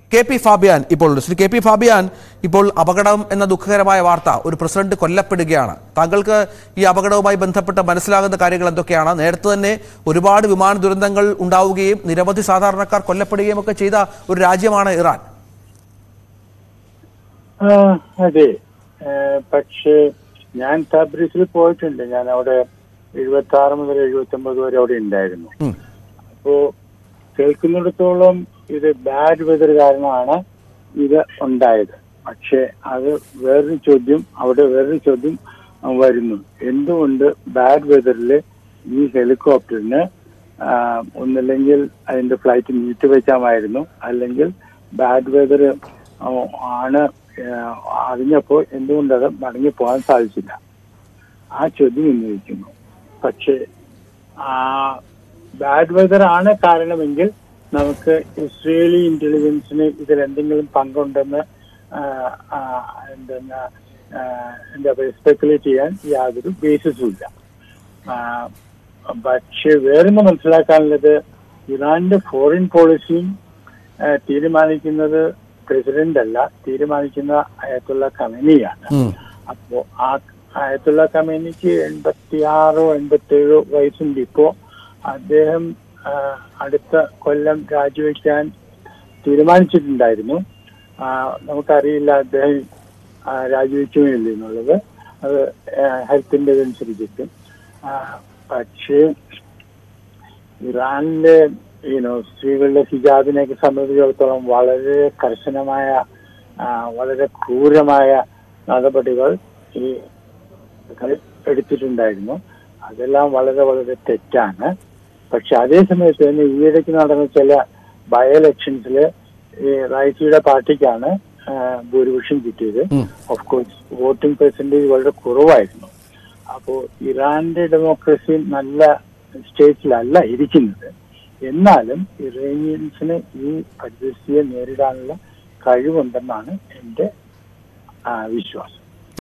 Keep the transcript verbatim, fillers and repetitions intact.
K P Fabian ഇപ്പോൾ Shri K P Fabian ഇപ്പോൾ അപകടം എന്ന ദുഃഖകരമായ വാർത്ത, ഒരു പ്രസിഡന്റ് കൊല്ലപ്പെടുകയാണ്. താങ്കൾക്ക് ഈ അപകടവുമായി ബന്ധപ്പെട്ട് മനസ്സിലാകുന്ന കാര്യങ്ങൾ എന്തൊക്കെയാണ്? നേരത്തെ തന്നെ ഒരുപാട് വിമാന ദുരന്തങ്ങൾ ഉണ്ടാവുകയും നിരവധി സാധാരണക്കാർ കൊല്ലപ്പെടുകയും ഒക്കെ ചെയ്ത ഒരു രാജ്യമാണ് ഇറാൻ. അതെ, പക്ഷേ ഞാൻ തബ്രീസിൽ പോയിട്ടുണ്ട്. ഞാൻ അവിടെ എഴുപത്തി ആറ് മുതൽ എഴുപത്തി ഒമ്പത് വരെ അവിടെ ഉണ്ടായിരുന്നു. അപ്പോ കേൾക്കുന്നിടത്തോളം ഇത് ബാഡ് വെതർ കാരണമാണ് ഇത് ഉണ്ടായത്. പക്ഷെ അത് വേറൊരു ചോദ്യം, അവിടെ വേറൊരു ചോദ്യം വരുന്നു. എന്തുകൊണ്ട് ബാഡ് വെതറിൽ ഈ ഹെലികോപ്റ്ററിന് ഒന്നില്ലെങ്കിൽ അതിന്റെ ഫ്ലൈറ്റ് നീട്ടിവെക്കാമായിരുന്നു, അല്ലെങ്കിൽ ബാഡ് വെതർ ആണ് അറിഞ്ഞപ്പോൾ എന്തുകൊണ്ടത് മടങ്ങി പോകാൻ സാധിച്ചില്ല? ആ ചോദ്യം ഉന്നയിക്കുന്നു. പക്ഷേ ബാഡ് വെതർ ആണ് കാരണമെങ്കിൽ നമുക്ക് ഇസ്രേലി ഇന്റലിജൻസിന് ഇതിൽ എന്തെങ്കിലും പങ്കുണ്ടെന്ന് എന്തെന്നാ എന്താ പറയുക സ്പെക്കുലേറ്റ് ചെയ്യാൻ യാതൊരു ബേസിസും ഇല്ല. പക്ഷെ വേറൊന്ന് മനസ്സിലാക്കാനുള്ളത്, ഇറാന്റെ ഫോറിൻ പോളിസിയും തീരുമാനിക്കുന്നത് പ്രസിഡന്റ് അല്ല, തീരുമാനിക്കുന്ന അയത്തുള്ള ഖമേനിയാണ്. അപ്പോ ആ അയത്തുള്ള ഖമേനിക്ക് എൺപത്തി ആറോ എൺപത്തി ഏഴോ വയസ്സുണ്ട്. ഇപ്പോ അദ്ദേഹം അടുത്ത കൊല്ലം രാജിവെക്കാൻ തീരുമാനിച്ചിട്ടുണ്ടായിരുന്നു. നമുക്കറിയില്ല അദ്ദേഹം രാജിവെക്കുമോ ഇല്ല എന്നുള്ളത്, അത് ഹെൽത്തിന്റെ അനുസരിച്ചിട്ട്. പക്ഷേ ഇറാനിലെ യുനോ സ്ത്രീകളുടെ ഹിജാബിനെയൊക്കെ സംബന്ധിച്ചിടത്തോളം വളരെ കർശനമായ വളരെ ക്രൂരമായ നടപടികൾ ഈ എടുത്തിട്ടുണ്ടായിരുന്നു. അതെല്ലാം വളരെ വളരെ തെറ്റാണ്. പക്ഷെ അതേ സമയത്ത് തന്നെ ഈയിടയ്ക്ക് നടന്ന ചില ബൈ ഇലക്ഷൻസില് ഈ റൈസിയുടെ പാർട്ടിക്കാണ് ഭൂരിപക്ഷം കിട്ടിയത്. ഓഫ് കോഴ്സ് വോട്ടിംഗ് പെർസെന്റേജ് വളരെ കുറവായിരുന്നു. അപ്പോൾ ഇറാന്റെ ഡെമോക്രസി നല്ല സ്റ്റേറ്റിലല്ല ഇരിക്കുന്നത്. എന്നാലും ഇറാനിയൻസിന് ഈ പരിസ്ഥിതിയെ നേരിടാനുള്ള കഴിവുണ്ടെന്നാണ് എൻ്റെ വിശ്വാസം.